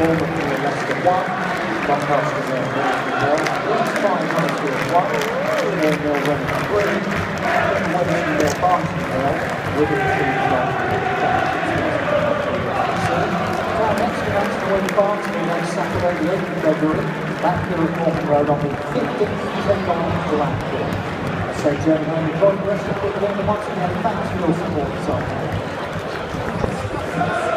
Bournemouth 4, Leicester 1, Doncaster 0, East 5, Huddersfield 1, 4-0 Reading 3, Wednesday 0, Barnsley 0, Wigan 2, next event to win Barnsley on Saturday the 8th of February, back here at Norton Road on the 15th to take on Blackpool. So gentlemen, enjoy the rest of the football, and once again, thanks for your support this afternoon.